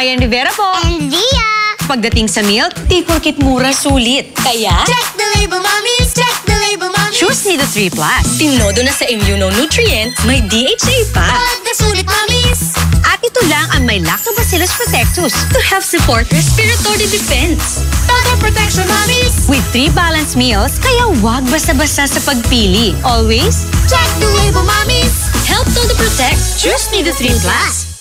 Ryan Rivera po. And Dia! Pagdating sa milk, di porkit mura sulit. Kaya, Check the label, mommies! Check the label, mommies! Choose Nido 3 Plus. tinodo na sa immunonutrients, may DHA pa. Pag nasulit, mommies! At ito lang ang may Lactobacillus protectus To help support respiratory defense. Total protection, mommies! with 3 balanced meals, kaya wag basta-basta sa pagpili. Always, Check the label, mommies! Help todo protect. Choose Nido 3 Plus.